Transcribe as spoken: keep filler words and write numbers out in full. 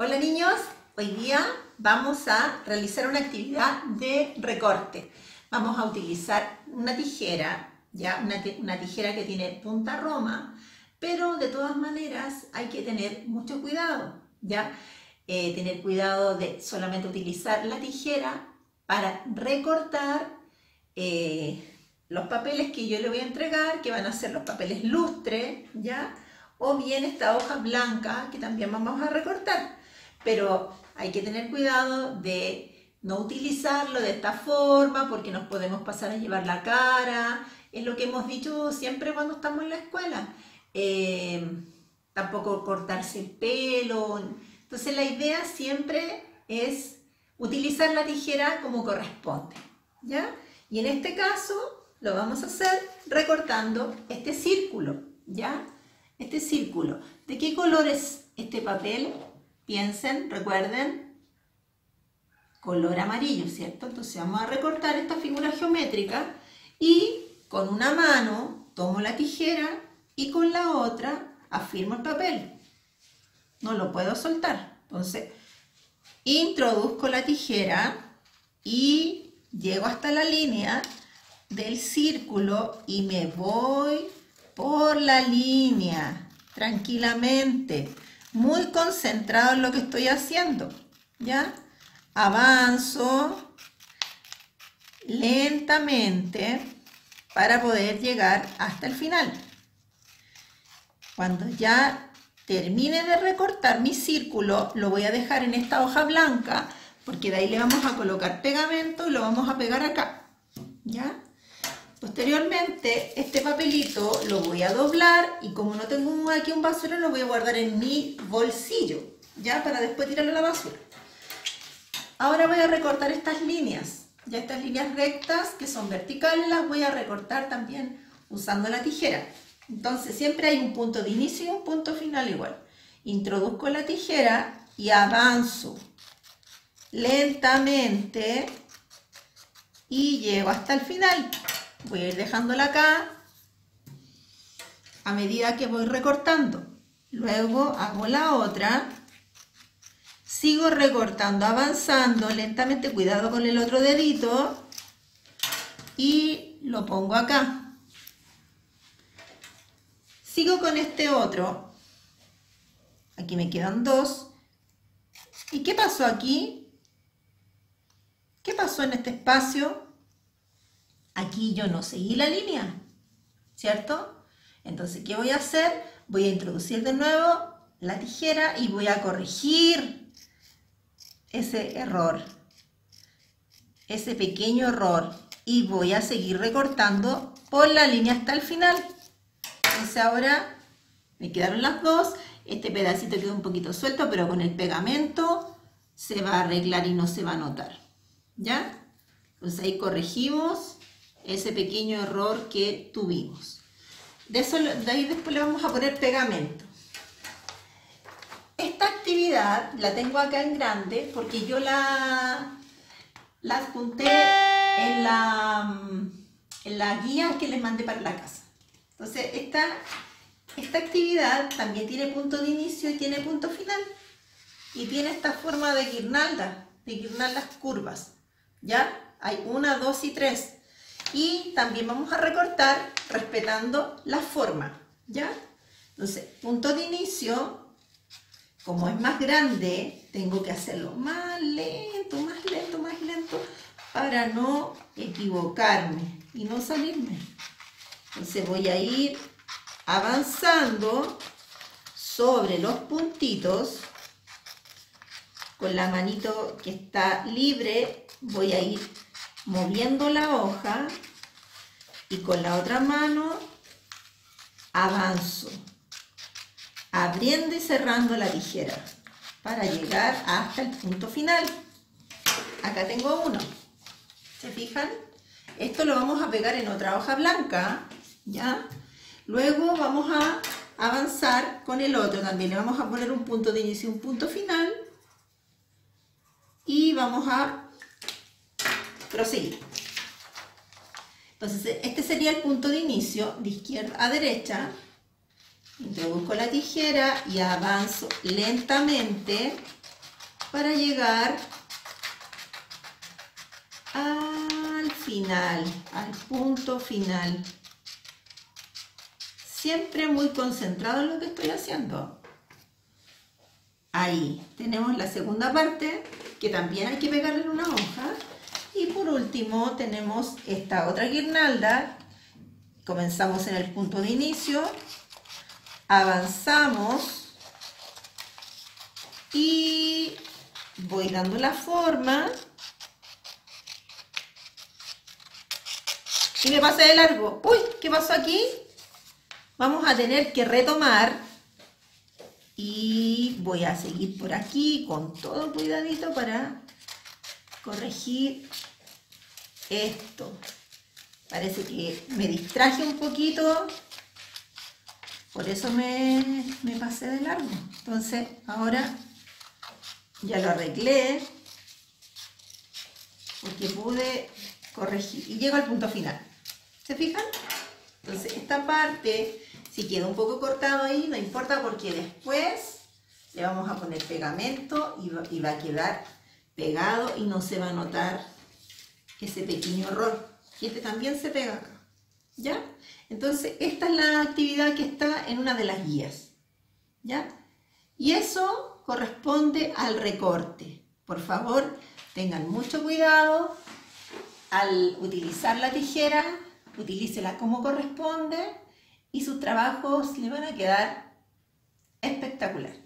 Hola niños, hoy día vamos a realizar una actividad de recorte. Vamos a utilizar una tijera, ya una, una tijera que tiene punta roma, pero de todas maneras hay que tener mucho cuidado, ya eh, tener cuidado de solamente utilizar la tijera para recortar eh, los papeles que yo le voy a entregar, que van a ser los papeles lustre, ya, o bien esta hoja blanca que también vamos a recortar. Pero hay que tener cuidado de no utilizarlo de esta forma porque nos podemos pasar a llevar la cara. Es lo que hemos dicho siempre cuando estamos en la escuela. Eh, tampoco cortarse el pelo. Entonces la idea siempre es utilizar la tijera como corresponde, ¿ya? Y en este caso lo vamos a hacer recortando este círculo, ¿ya? Este círculo. ¿De qué color es este papel? Piensen, recuerden, color amarillo, ¿cierto? Entonces vamos a recortar esta figura geométrica y con una mano tomo la tijera y con la otra afirmo el papel. No lo puedo soltar. Entonces introduzco la tijera y llego hasta la línea del círculo y me voy por la línea tranquilamente. Muy concentrado en lo que estoy haciendo, ¿ya? Avanzo lentamente para poder llegar hasta el final. Cuando ya termine de recortar mi círculo, lo voy a dejar en esta hoja blanca, porque de ahí le vamos a colocar pegamento y lo vamos a pegar acá, ¿ya? Posteriormente, este papelito lo voy a doblar y como no tengo aquí un basurero, lo voy a guardar en mi bolsillo, ya, para después tirarlo a la basura. Ahora voy a recortar estas líneas, ya estas líneas rectas que son verticales las voy a recortar también usando la tijera. Entonces siempre hay un punto de inicio y un punto final igual. Introduzco la tijera y avanzo lentamente y llego hasta el final. Voy a ir dejándola acá a medida que voy recortando. Luego hago la otra. Sigo recortando, avanzando lentamente. Cuidado con el otro dedito. Y lo pongo acá. Sigo con este otro. Aquí me quedan dos. ¿Y qué pasó aquí? ¿Qué pasó en este espacio? Aquí yo no seguí la línea, ¿cierto? Entonces, ¿qué voy a hacer? Voy a introducir de nuevo la tijera y voy a corregir ese error, ese pequeño error. Y voy a seguir recortando por la línea hasta el final. Entonces ahora me quedaron las dos. Este pedacito quedó un poquito suelto, pero con el pegamento se va a arreglar y no se va a notar, ¿ya? Entonces ahí corregimos ese pequeño error que tuvimos. De, eso, de ahí después le vamos a poner pegamento. Esta actividad la tengo acá en grande porque yo la, la adjunté en la, en la guía que les mandé para la casa. Entonces esta, esta actividad también tiene punto de inicio y tiene punto final. Y tiene esta forma de guirnalda, de guirnaldas curvas. ¿Ya? Hay una, dos y tres. Y también vamos a recortar respetando la forma, ¿ya? Entonces, punto de inicio, como es más grande, tengo que hacerlo más lento, más lento, más lento, para no equivocarme y no salirme. Entonces voy a ir avanzando sobre los puntitos, con la manito que está libre, voy a ir moviendo la hoja y con la otra mano avanzo, abriendo y cerrando la tijera para llegar hasta el punto final. Acá tengo uno, ¿se fijan? Esto lo vamos a pegar en otra hoja blanca, ¿ya? Luego vamos a avanzar con el otro, también le vamos a poner un punto de inicio y un punto final y vamos a proseguir. Entonces este sería el punto de inicio, de izquierda a derecha. Introduzco la tijera y avanzo lentamente para llegar al final, al punto final. Siempre muy concentrado en lo que estoy haciendo. Ahí tenemos la segunda parte, que también hay que pegarle en una hoja. Y por último tenemos esta otra guirnalda. Comenzamos en el punto de inicio, avanzamos y voy dando la forma. Y me pasé de largo. Uy, ¿qué pasó aquí? Vamos a tener que retomar. Y voy a seguir por aquí con todo cuidadito para corregir esto. Parece que me distraje un poquito. Por eso me, me pasé de largo. Entonces ahora ya lo arreglé. Porque pude corregir. Y llego al punto final. ¿Se fijan? Entonces esta parte, si queda un poco cortado ahí, no importa porque después le vamos a poner pegamento y va, y va a quedar pegado y no se va a notar ese pequeño error. Y este también se pega acá. ¿Ya? Entonces esta es la actividad que está en una de las guías. ¿Ya? Y eso corresponde al recorte. Por favor, tengan mucho cuidado al utilizar la tijera. Utilícela como corresponde y sus trabajos le van a quedar espectacular.